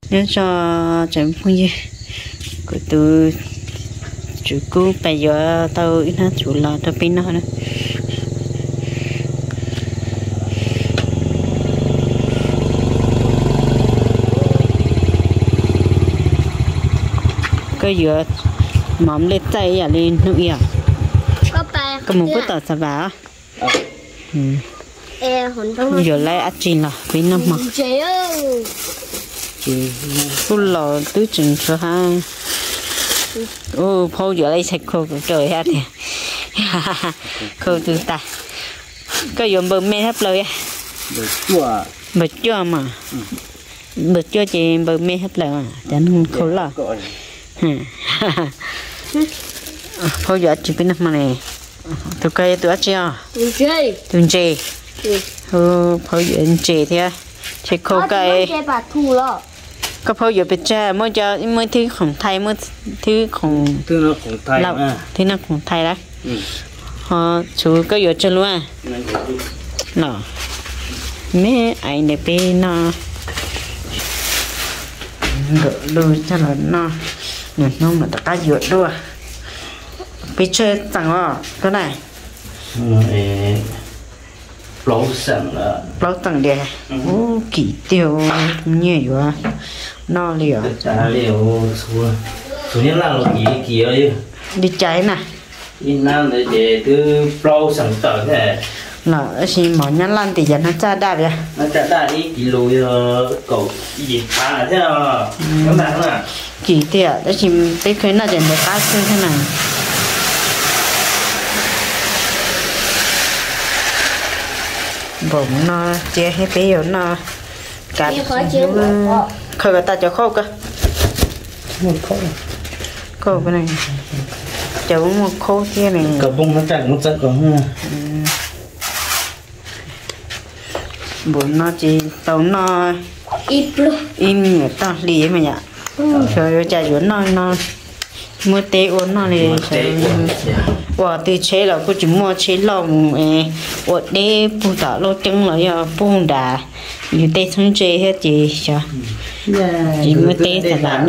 nếu cho chẳng phong gì của tôi chủ cứu bây giờ tao ít hết chủ là tao pin nó nữa cái giờ mắm lên tay à lên nước à có một bữa tao sao vào giờ lấy ăn chín là vì nó mặc tôi lò tứ chừng số hai ô phô giờ lấy sạch khô của trời ha thì khô từ ta có dùng bơm mê hết lời bật chua mà bật chua chị bơm mê hết lời à cho nên khô lò phô giờ chỉ biết mà này tôi cây tôi ăn chưa tôi chơi phô giờ chơi thì chơi khô cây có phô giờ bị cha mới cho mới thứของไทยmới thứของไทยthứ nóของไทยđó họ chú có giờ chơi luôn à nó mấy ai này bị nó đôi cho nó mà tất cả dựa đua bị chơi chẳng à cái này lâu tầng đè ô kỹ tiêu nhiều quá no liều số nhân là kỳ ấy đi cháy nè in nam để từ lâu sẵn tờ thế là xin mỏ nhăn lan thì giờ nó cha đạp vậy nó cha đạp đi kỳ lùi cậu gì phá thế nào các bạn à kỹ tiêu đó chỉ tới khi nào để phá chơi thế này bụng nó che hết bây giờ nó cắt khơi người ta cho khô cơ khô cái này chờ một khô kia này cậu bông nó chẳng một giấc còn bụng nó chỉ tàu nó in người ta lì mà nhỉ rồi chạy xuống nó mua té uốn nó này và từ chế là cô chỉ mua chế lòng uốn để bù đá lô trứng là giờ bù đá như té thằng chế hết chị sao chỉ mua té thật là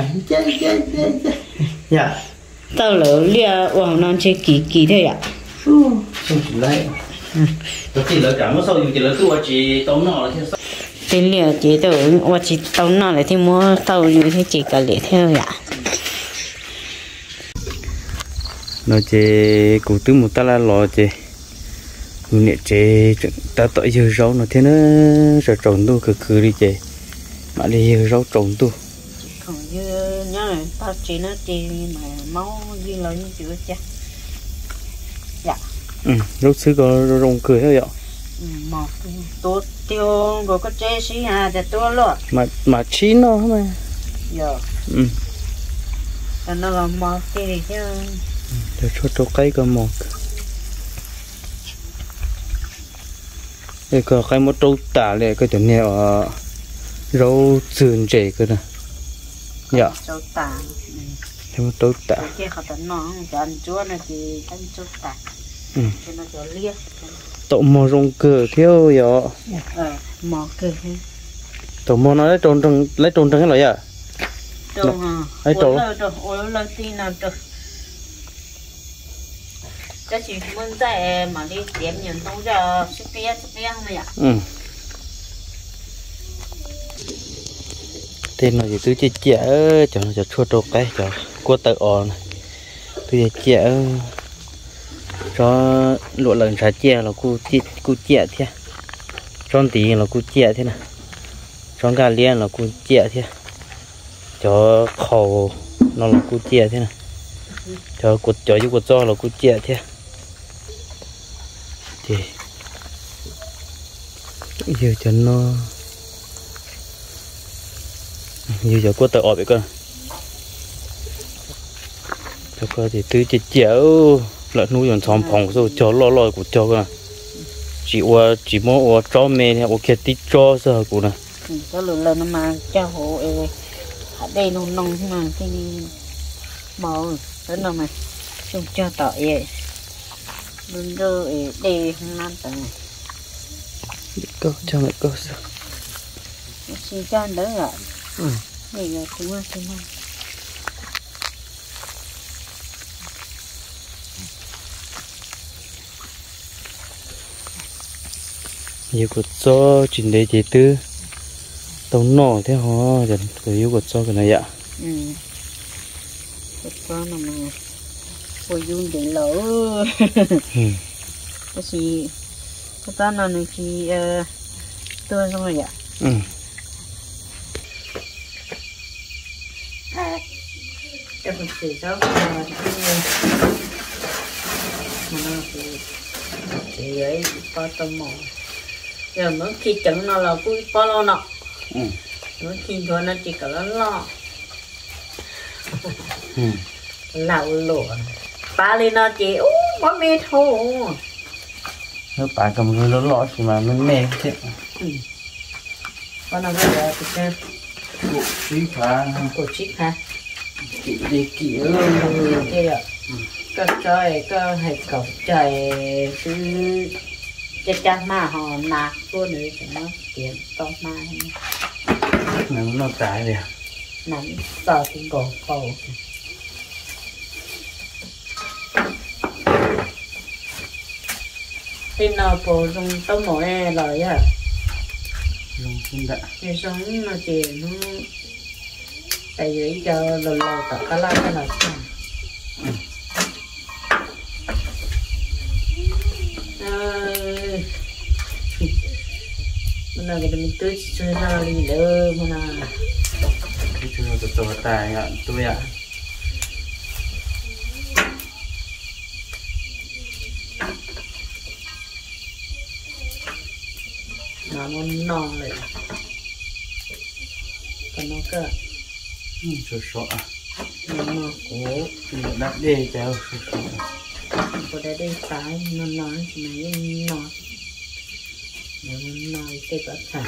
nó tao lỡ lia uốn non chế kỳ thôi ạ không chỉ lấy chỉ lỡ cả nó sau chỉ lỡ tôi chỉ tống nọ là theo sau tên lia chế tôi chỉ tống nọ là thì mua tao như thế chỉ cả lệ theo ạ nó chế cụ tứ một ta là lò chế nè chế ta tự giờ rau nó thế nó rồi trồng tu cứ đi chế mà đi rau trồng tu còn như nhá này tao chỉ nó chỉ mà máu như là như chữ cha dạ lúc xưa có rong cười thôi ạ một tốt tiêu rồi có chế xí hà để tôi lo mà chín nó mà giờ nó là một cái chứ để cho cây có một đây có cái một trâu tả này cái chuyện này ở rau sườn trẻ cơ nè dạ trâu tả thêm một trâu tả cái họ tận nó cho ăn chúa này thì ăn trâu tả cho nó cho liếc tậu mò rong cửa theo vậy mò cửa tậu mò nó lấy trôn cái loại à trôn à lấy trôn ôi lần tin nào trôn cái chuyện muốn dạy mà đi tiệm nhận thông cho sức bia không vậy tên nó gì tứ chia chẻ cho nó cho chua trộn cái cho cua tợ òn tứ chia chẻ cho lụa lần xả chè là cu chẻ thế tròn tí là cu chẻ thế này tròn gà liên là cu chẻ thế cho khẩu nó là cu chẻ thế này cho cột cho với cột cho là cu chẻ thế thì giờ cho nó giờ có tờ ọp vậy cơ cho coi thì tứ chỉ chéo lợn nuôi còn xóm phòng rồi cho lo của cho cơ chỉ mua cho mẹ này ok tí cho giờ của nè có lần nó mà cho hộ ở đây nông mà cái màu đó là mà không cho tỏi vậy đừng đưa đi không ăn tỏi này cơ cho mẹ cơ xin cho đỡ rồi Này là cũng là thế này. nhiều cột cho chuyển để chế tư tàu nổ thế họ dần có nhiều cột cho cái này ạ. Cột cho nó mà ôi dung để lỡ. Cái gì cột cho nó này thì tôi xong rồi ạ. Cái phần sỉ rau mà nó thì ấy có tôm mỏ giờ mới khi trứng nó là cứ bao lo nọ mới khi thôi nó chỉ có lo lẩu lụa ba lên nó chỉ quá mê thôi nó bà cầm cái lớn lọ thì mà mình mê thế con nào bây giờ thì xem cổ chích hả kỹ đi kỹ luôn kia ạ có trời có hay cọc trời cứ chắc mà họ nạc luôn nữa cho nó tiền to mà nó trái vậy nắm sợ thì cổ khổ tin nào phổ dùng tôm mổ này lời à dùng xin đã thì sống nó chỉ nó tại vì giờ lò tất cả là cái nào mana kita minta cina lagi le mana itu betul betul ya tu ya namun non le còn nó cơ sốt sốt à nó cố đã đi theo sốt sốt có để đi tái nó nói này nó nói cái tất cả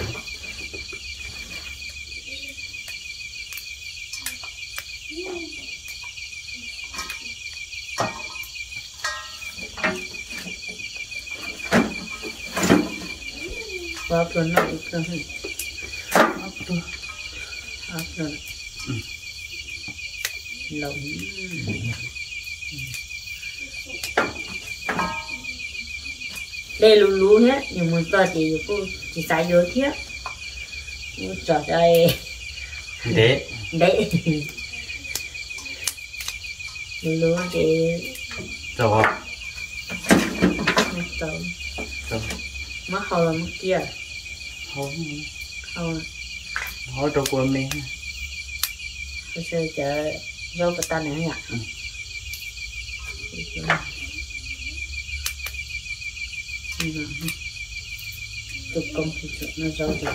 và phần nó được không áp rồi lồng đây lú lú hết nhưng mà giờ thì cô chỉ xài vô thiết cô trở đây để lú lú thì rồi mất hầu là mất kia hầu hầu trong quần mình bây giờ chợ rau bát ta nữa nhỉ tục công thì nó rau thì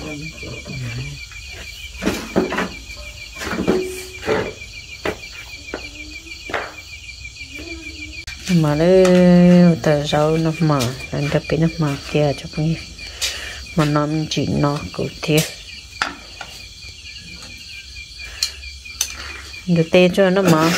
mà nó tờ rau nó mở anh đã bị nó mở kia cho con mà nó mình chỉ nó cụ thiệt được tê cho nó mở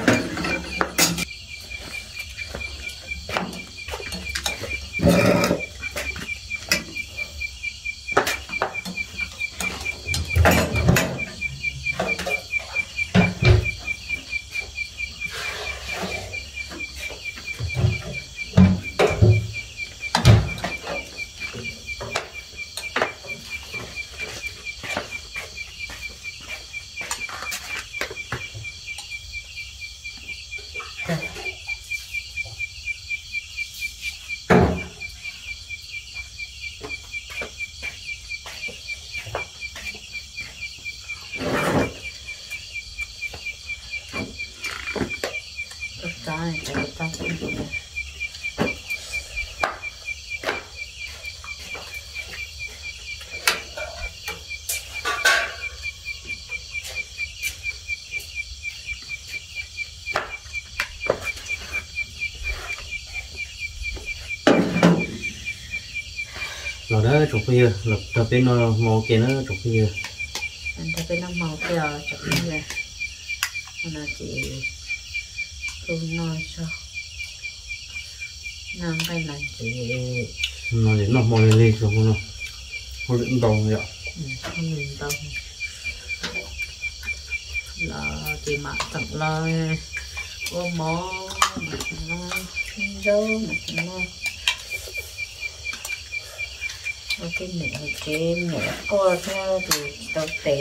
nó đó chụp bây giờ lập tập bên nó màu kia nó chụp bây giờ anh ta bên nó màu kia chụp bây giờ nó chỉ không nói sao nó cái này chỉ nó để nó màu lên rồi nó luyện đồng vậy không luyện đồng là chị mặc thật là ô mó dấu nó cái nữa qua theo thì tao tệ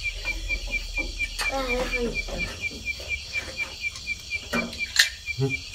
Ừ.